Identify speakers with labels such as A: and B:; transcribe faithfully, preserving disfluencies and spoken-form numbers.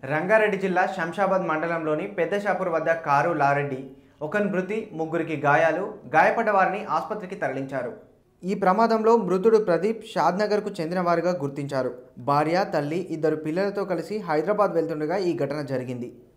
A: రంగారెడ్డి జిల్లా శంషాబాద్ మండలంలోని పెద్దషాపూర్ వద్ద కారు లారెడ్డి ఒకరి మృతి, ముగ్గురికి గాయాలు. గాయపడ్డ వారిని ఆసుపత్రికి తరలించారు. ఈ ప్రమాదంలో మృతుడు ప్రదీప్ షాద్నగర్కు చెందినవారుగా గుర్తించారు. భార్య, తల్లి, ఇద్దరు పిల్లలతో కలిసి హైదరాబాద్ వెళ్తుండగా ఈ ఘటన జరిగింది.